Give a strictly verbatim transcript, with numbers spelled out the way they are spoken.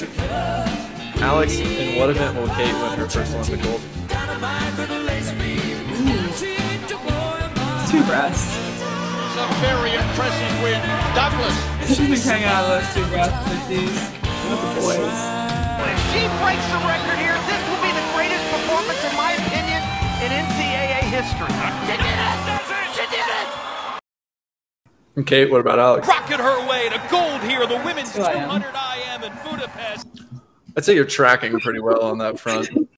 Alex, in what event will Kate win her first Olympic gold? Two breasts. It's a very impressive win. Douglas. She's been hanging out with those two breasts with these with the boys. If she breaks the record here, this will be the greatest performance, in my opinion, in N C double A history. She did it! She did it! And Kate, what about Alex? Rocket her way to gold here. The women's two hundred I M in Budapest. I'd say you're tracking pretty well on that front.